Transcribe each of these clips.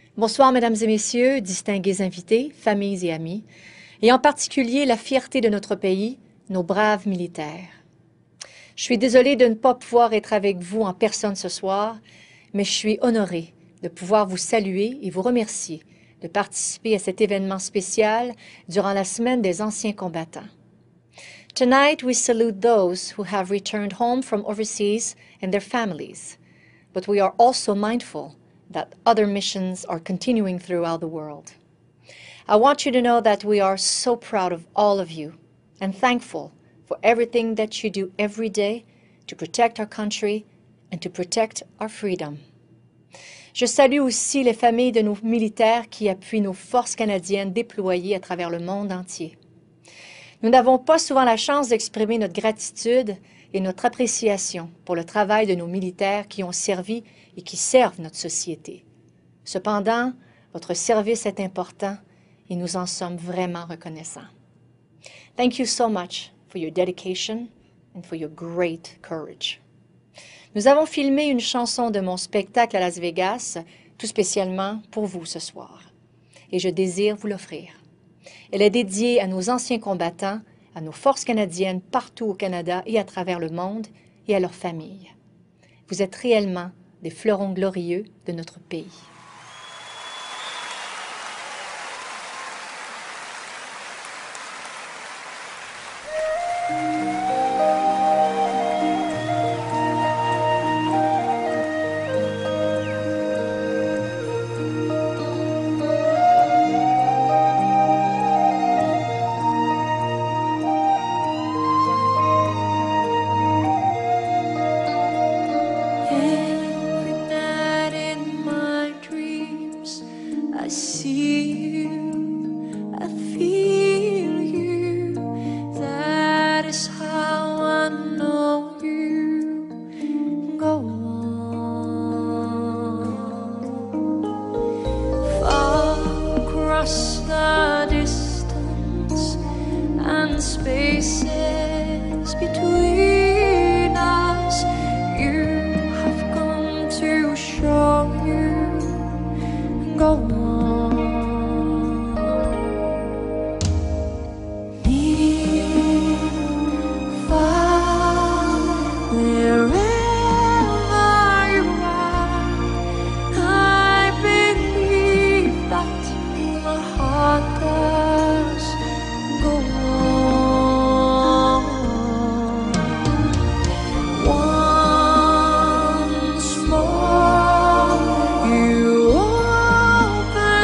Bonsoir, mesdames et messieurs, distingués invités, familles et amis, et en particulier la fierté de notre pays, nos braves militaires. Je suis désolée de ne pas pouvoir être avec vous en personne ce soir, mais je suis honorée de pouvoir vous saluer et vous remercier de participer à cet événement spécial durant la semaine des anciens combattants. Tonight, we salute those who have returned home from overseas and their families, but we are also mindful that other missions are continuing throughout the world. I want you to know that we are so proud of all of you and thankful for everything that you do every day to protect our country and to protect our freedom. Je salue aussi les familles de nos militaires qui appuient nos forces canadiennes déployées à travers le monde entier. Nous n'avons pas souvent la chance d'exprimer notre gratitude et notre appréciation pour le travail de nos militaires qui ont servi et qui servent notre société. Cependant, votre service est important et nous en sommes vraiment reconnaissants. Thank you so much for your dedication and for your great courage. Nous avons filmé une chanson de mon spectacle à Las Vegas, tout spécialement pour vous ce soir, et je désire vous l'offrir. Elle est dédiée à nos anciens combattants, à nos forces canadiennes partout au Canada et à travers le monde, et à leurs familles. Vous êtes réellement des fleurons glorieux de notre pays. Spaces between us, you have come to show you. Go on. Near, far, wherever you are, I believe that my heart does. Go on. Once more, you open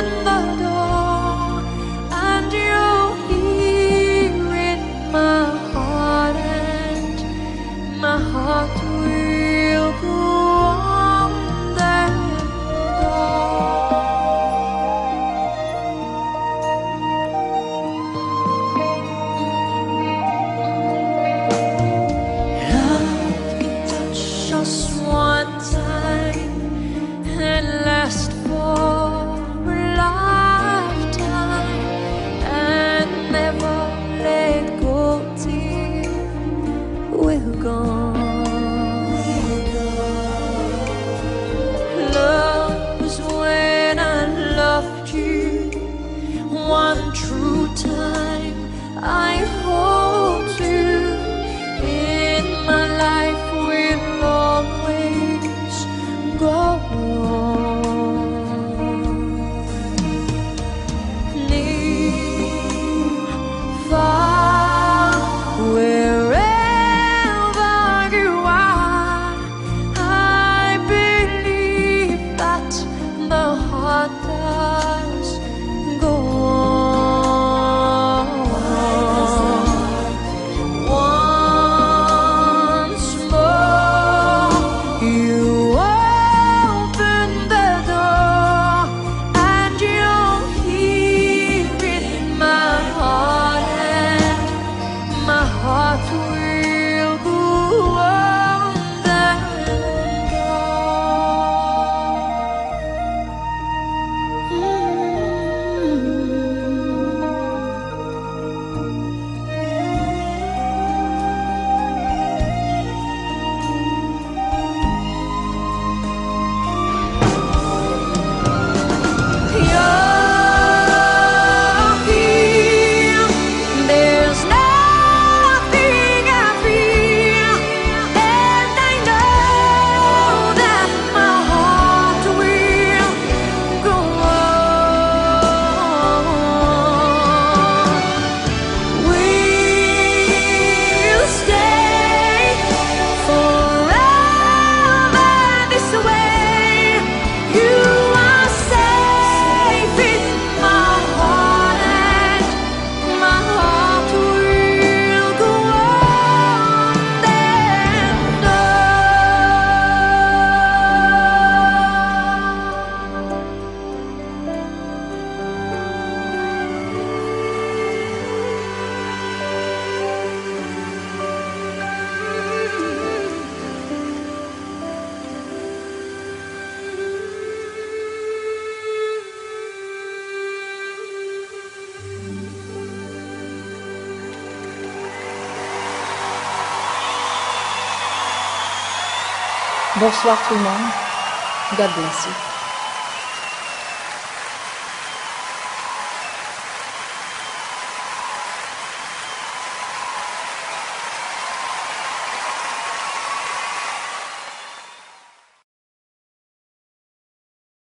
Bonsoir tout le monde. God bless you.